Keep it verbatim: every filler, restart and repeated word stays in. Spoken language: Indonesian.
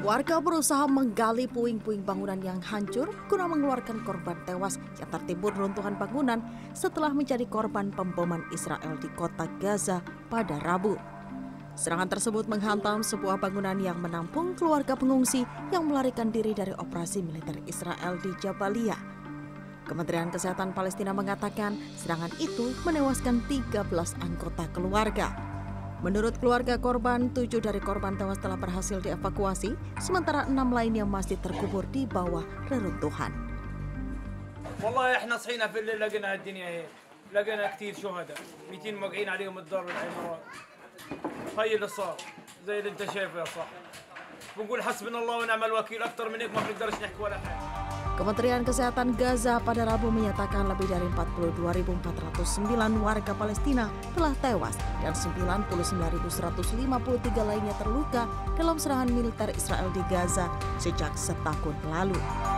Warga berusaha menggali puing-puing bangunan yang hancur guna mengeluarkan korban tewas yang tertimbun runtuhan bangunan setelah menjadi korban pemboman Israel di kota Gaza pada Rabu. Serangan tersebut menghantam sebuah bangunan yang menampung keluarga pengungsi yang melarikan diri dari operasi militer Israel di Jabalia. Kementerian Kesehatan Palestina mengatakan serangan itu menewaskan tiga belas anggota keluarga. Menurut keluarga korban, tujuh dari korban tewas telah berhasil dievakuasi, sementara enam lainnya masih terkubur di bawah reruntuhan. والله احنا صحينا في الليل لقينا الدنيا هيك لقينا كثير شهداء ميتين موقعين عليهم الدار والعمارات هي اللي صار زي اللي انت شايفه يا صاحبي بنقول حسبنا الله ونعم الوكيل اكثر من هيك ما بنقدرش نحكي ولا حاجه. Kementerian Kesehatan Gaza pada Rabu menyatakan lebih dari empat puluh dua ribu empat ratus sembilan warga Palestina telah tewas dan sembilan puluh sembilan ribu seratus lima puluh tiga lainnya terluka dalam serangan militer Israel di Gaza sejak setahun lalu.